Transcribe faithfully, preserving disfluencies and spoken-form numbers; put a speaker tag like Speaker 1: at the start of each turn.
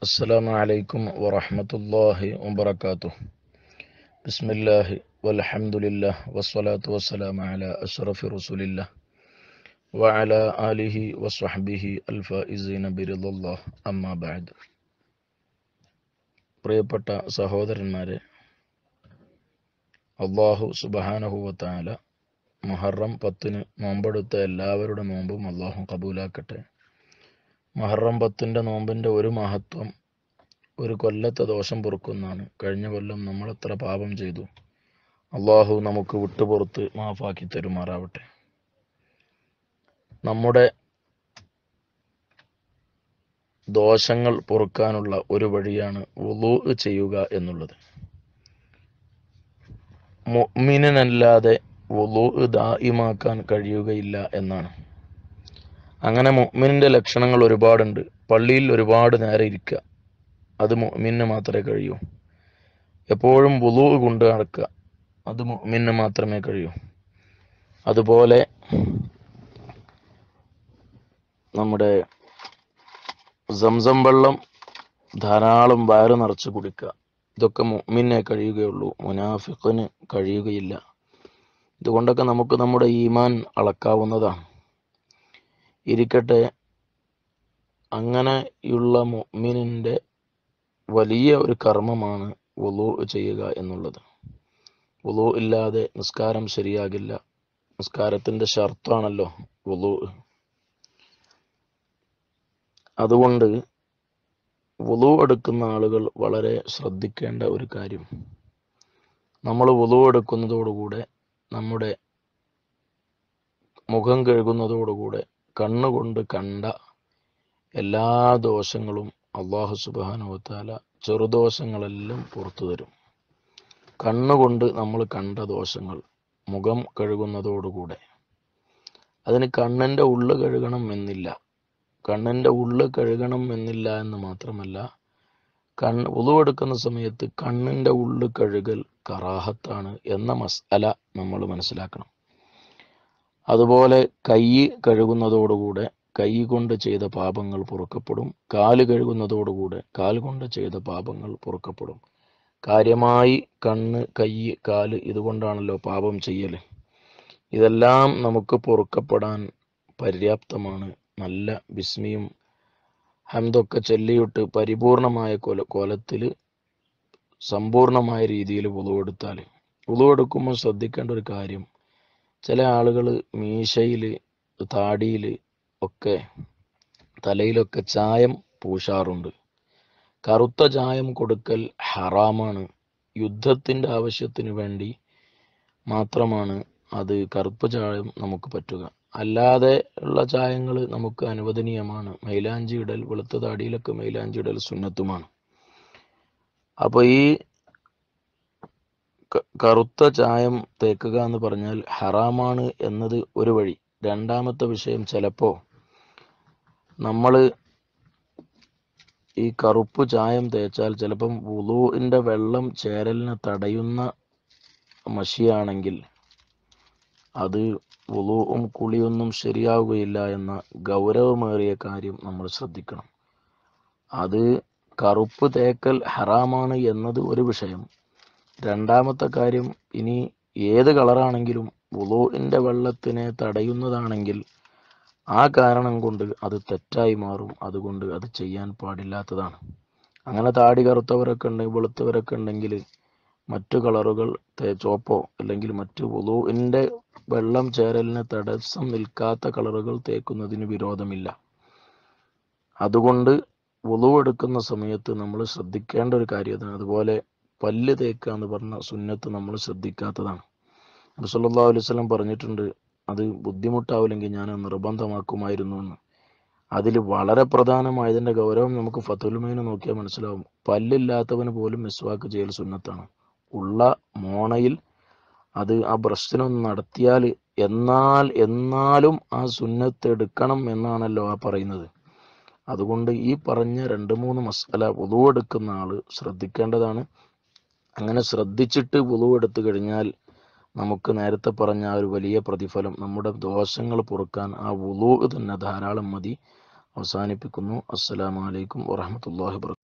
Speaker 1: السلام عليكم ورحمة الله وبركاته. بسم الله والحمد لله والصلاة والسلام على أشرف رسول الله وعلى آله وصحبه الفائزين برضا الله أما بعد. പ്രിയപ്പെട്ട സഹോദരന്മാരെ, അള്ളാഹു സുബ്ഹാനഹു വ തആല മുഹറം പത്തിന് നോമ്പെടുത്ത എല്ലാവരുടെ നോമ്പും അള്ളാഹു കബൂലാക്കട്ടെ. മുഹറം പത്തിൻ്റെ നോമ്പിൻ്റെ ഒരു മഹത്വം ഒരു കൊല്ലത്തെ ദോഷം പൊറുക്കുന്നതാണ്. കഴിഞ്ഞ കൊല്ലം നമ്മൾ എത്ര പാപം ചെയ്തു, അള്ളാഹു നമുക്ക് വിട്ടുപുറത്ത് മാഫാക്കി തരുമാറാവട്ടെ. നമ്മുടെ ദോഷങ്ങൾ പൊറുക്കാനുള്ള ഒരു വഴിയാണ് വുളൂ ചെയ്യുക എന്നുള്ളത്. മുഅ്മിനല്ലാതെ വുളൂ ദായിമാക്കാൻ കഴിയുകയില്ല എന്നാണ്. അങ്ങനെ മുഅ്മിനിന്റെ ലക്ഷണങ്ങൾ ഒരുപാടുണ്ട്. പള്ളിയിൽ ഒരുപാട് നേരം ഇരിക്കുക, അത് മുഅ്മിന് മാത്രമേ കഴിയൂ. എപ്പോഴും വുളൂ കൊണ്ട് നടക്കുക, അത് മുഅ്മിന് മാത്രമേ കഴിയൂ. അതുപോലെ നമ്മുടെ സംസം വെള്ളം ധാരാളം വയറ് നിറച്ച് കുടിക്കുക, ഇതൊക്കെ മുഅ്മിനെ കഴിയുകയുള്ളൂ, മുനാഫിഖിന് കഴിയുകയില്ല. ഇതുകൊണ്ടൊക്കെ നമുക്ക് നമ്മുടെ ഈമാൻ അളക്കാവുന്നതാണ്. ഇരിക്കട്ടെ, അങ്ങനെയുള്ള മുഅ്മിനിന്റെ വലിയ ഒരു കർമ്മമാണ് വുളൂ ചെയ്യുക എന്നുള്ളത്. വുളൂ ഇല്ലാതെ നിസ്കാരം ശരിയാകില്ല. നിസ്കാരത്തിന്റെ ഷർത്താണല്ലോ വുളൂ. അതുകൊണ്ട് വുളൂ എടുക്കുന്ന ആളുകൾ വളരെ ശ്രദ്ധിക്കേണ്ട ഒരു കാര്യം, നമ്മൾ വുളൂ എടുക്കുന്നതോടുകൂടെ നമ്മുടെ മുഖം കഴുകുന്നതോടുകൂടെ കണ്ണുകൊണ്ട് കണ്ട എല്ലാ ദോഷങ്ങളും അല്ലാഹു സുബ്ഹാനഹു വ തആല ചെറുദോഷങ്ങളെല്ലാം പുറത്തു തരും. കണ്ണുകൊണ്ട് നമ്മൾ കണ്ട ദോഷങ്ങൾ മുഖം കഴുകുന്നതോടുകൂടെ, അതിന് കണ്ണിൻ്റെ ഉള്ളു കഴുകണം എന്നില്ല. കണ്ണിൻ്റെ ഉള്ളു കഴുകണം എന്നില്ല എന്ന് മാത്രമല്ല, കണ്ണ് വുളൂ എടുക്കുന്ന സമയത്ത് കണ്ണിൻ്റെ ഉള്ളു കഴുകൽ കറാഹത്താണ് എന്ന മസ്അല നമ്മൾ മനസ്സിലാക്കണം. അതുപോലെ കൈ കഴുകുന്നതോടുകൂടെ കൈ കൊണ്ട് ചെയ്ത പാപങ്ങൾ പൊറുക്കപ്പെടും. കാല് കഴുകുന്നതോടുകൂടെ കാൽ കൊണ്ട് ചെയ്ത പാപങ്ങൾ പൊറുക്കപ്പെടും. കാര്യമായി കണ്ണ്, കൈ, കാല് ഇതുകൊണ്ടാണല്ലോ പാപം ചെയ്യൽ. ഇതെല്ലാം നമുക്ക് പൊറുക്കപ്പെടാൻ പര്യാപ്തമാണ്. നല്ല ബിസ്മിയും ഹംദൊക്കെ ചൊല്ലിയിട്ട് പരിപൂർണമായ കൊല കോലത്തിൽ സമ്പൂർണമായ രീതിയിൽ വുളൂ എടുത്താൽ. വുളൂ എടുക്കുമ്പോൾ ശ്രദ്ധിക്കേണ്ട ഒരു കാര്യം, ചില ആളുകൾ മീശയിൽ, താടിയിൽ ഒക്കെ തലയിലൊക്കെ ചായം പൂശാറുണ്ട്. കറുത്ത ചായം കൊടുക്കൽ ഹറാമാണ്. യുദ്ധത്തിൻ്റെ ആവശ്യത്തിന് വേണ്ടി മാത്രമാണ് അത് കറുപ്പ് ചായം നമുക്ക് പറ്റുക. അല്ലാതെ ഉള്ള ചായങ്ങൾ നമുക്ക് അനുവദനീയമാണ്. മൈലാഞ്ചി ഇടൽ, വെളുത്ത താടിയിലൊക്കെ മൈലാഞ്ചി ഇടൽ സുന്നത്തുമാണ്. അപ്പോൾ ഈ കറുത്ത ചായം തേക്കുക എന്ന് പറഞ്ഞാൽ ഹറാമാണ് എന്നത് ഒരു വഴി. രണ്ടാമത്തെ വിഷയം, ചിലപ്പോൾ നമ്മൾ ഈ കറുപ്പ് ചായം തേച്ചാൽ ചിലപ്പം വുളൂഇൻ്റെ വെള്ളം ചേരലിനെ തടയുന്ന മഷിയാണെങ്കിൽ അത് വുളൂഉം കുളിയൊന്നും ശരിയാവുകയില്ല എന്ന ഗൗരവമേറിയ കാര്യം നമ്മൾ ശ്രദ്ധിക്കണം. അത് കറുപ്പ് തേക്കൽ ഹറാമാണ് എന്നത് ഒരു വിഷയം. രണ്ടാമത്തെ കാര്യം, ഇനി ഏത് കളറാണെങ്കിലും വുളൂഇൻ്റെ വെള്ളത്തിനെ തടയുന്നതാണെങ്കിൽ ആ കാരണം കൊണ്ട് അത് തെറ്റായി മാറും. അതുകൊണ്ട് അത് ചെയ്യാൻ പാടില്ലാത്തതാണ്. അങ്ങനെ താടി കറുത്തവരൊക്കെ ഉണ്ടെങ്കിൽ, വെളുത്തവരൊക്കെ ഉണ്ടെങ്കിൽ മറ്റു കളറുകൾ ചോപ്പോ അല്ലെങ്കിൽ മറ്റു വുളൂഇൻ്റെ വെള്ളം ചേരലിന് തടസ്സം നിൽക്കാത്ത കളറുകൾ തേക്കുന്നതിന് വിരോധമില്ല. അതുകൊണ്ട് വുളൂ എടുക്കുന്ന സമയത്ത് നമ്മൾ ശ്രദ്ധിക്കേണ്ട ഒരു കാര്യമാണ്. അതുപോലെ പല്ല് തേക്കുക എന്ന് പറഞ്ഞ സുന്നത്ത് നമ്മൾ ശ്രദ്ധിക്കാത്തതാണ്. നബി സല്ലല്ലാഹു അലൈഹി വസല്ലം പറഞ്ഞിട്ടുണ്ട്, അത് ബുദ്ധിമുട്ടാവില്ലെങ്കിൽ ഞാൻ നിർബന്ധമാക്കുമായിരുന്നു എന്ന്. അതിൽ വളരെ പ്രധാനമായതിൻ്റെ ഗൗരവം നമുക്ക് ഫത്ഹുൽ മുഈൻ നോക്കിയാൽ മനസ്സിലാവും. പല്ലില്ലാത്തവന് പോലും മിസ്വാക്ക് ചെയ്യൽ സുന്നത്താണ്. ഉള്ള മോണയിൽ അത് ആ ബ്രഷിനൊന്ന് നടത്തിയാൽ എന്നാൽ എന്നാലും ആ സുന്നത്ത് എടുക്കണം എന്നാണല്ലോ ആ പറയുന്നത്. അതുകൊണ്ട് ഈ പറഞ്ഞ രണ്ട് മൂന്ന് മസ്അല വുളൂ എടുക്കുന്ന ആൾ ശ്രദ്ധിക്കേണ്ടതാണ്. അങ്ങനെ ശ്രദ്ധിച്ചിട്ട് വുളൂ എടുത്തു കഴിഞ്ഞാൽ നമുക്ക് നേരത്തെ പറഞ്ഞ ആ ഒരു വലിയ പ്രതിഫലം, നമ്മുടെ ദോഷങ്ങൾ പൊറുക്കാൻ ആ വുളൂ തന്നെ ധാരാളം മതി. അവസാനിപ്പിക്കുന്നു. അസ്സലാമു അലൈക്കും വറഹ്മത്തുള്ളാഹി വബറകാതുഹു.